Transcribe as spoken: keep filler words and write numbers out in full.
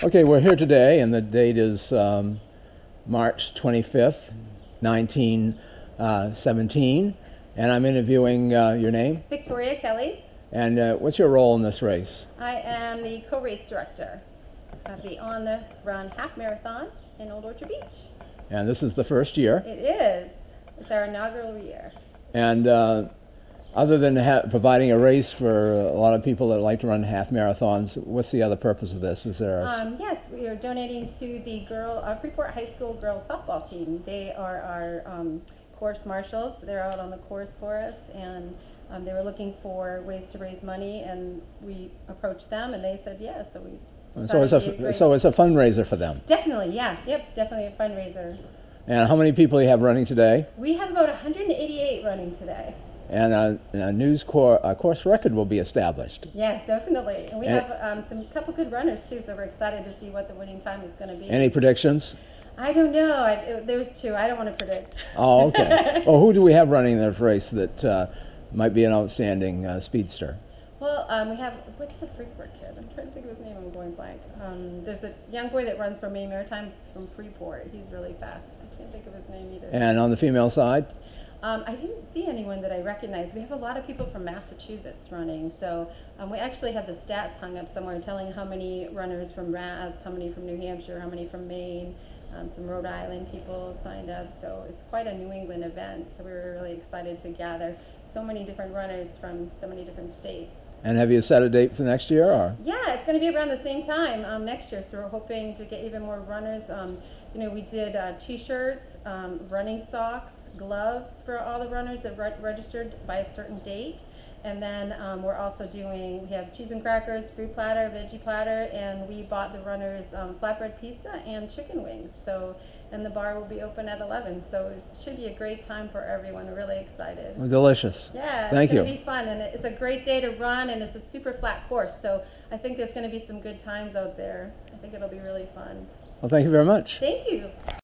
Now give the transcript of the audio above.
Okay, we're here today, and the date is um, March twenty-fifth, nineteen seventeen, and I'm interviewing uh, your name? Victoria Kelly. And uh, what's your role in this race? I am the co-race director of the On the Run Half Marathon in Old Orchard Beach. And this is the first year. It is. It's our inaugural year. And uh, other than ha providing a race for a lot of people that like to run half marathons, what's the other purpose of this? Is there a... Um, yes, we are donating to the girl uh, Freeport High School girls softball team. They are our um, course marshals. They're out on the course for us, and um, they were looking for ways to raise money, and we approached them, and they said yes. So we so it's a, a so it's a fundraiser for them. Definitely, yeah, yep, definitely a fundraiser. And how many people do you have running today? We have about one hundred eighty-eight running today. And a, a news cor a course record will be established. Yeah, definitely. And we and have um, some couple good runners too, so we're excited to see what the winning time is going to be. Any predictions? I don't know. I, it, there was two. I don't want to predict. Oh, okay. Well, who do we have running in this race that uh, might be an outstanding uh, speedster? Well, um, we have, what's the Freeport kid? I'm trying to think of his name. I'm going blank. Um, there's a young boy that runs for Maine Maritime from Freeport. He's really fast. I can't think of his name either. And on the female side? Um, I didn't see anyone that I recognize. We have a lot of people from Massachusetts running, so um, we actually have the stats hung up somewhere telling how many runners from Mass, how many from New Hampshire, how many from Maine, um, some Rhode Island people signed up, so it's quite a New England event, so we were really excited to gather so many different runners from so many different states. And have you set a date for next year? Or? Yeah, it's going to be around the same time um, next year, so we're hoping to get even more runners. Um, you know, we did uh, t-shirts, um, running socks, gloves for all the runners that re registered by a certain date. And then um, we're also doing, we have cheese and crackers, fruit platter, veggie platter, and we bought the runners um, flatbread pizza and chicken wings. So, and the bar will be open at eleven. So it should be a great time for everyone. We're really excited. Well, delicious. Yeah, Thank it's going to you. be fun, and it's a great day to run, and it's a super flat course. So I think there's going to be some good times out there. I think it'll be really fun. Well, thank you very much. Thank you.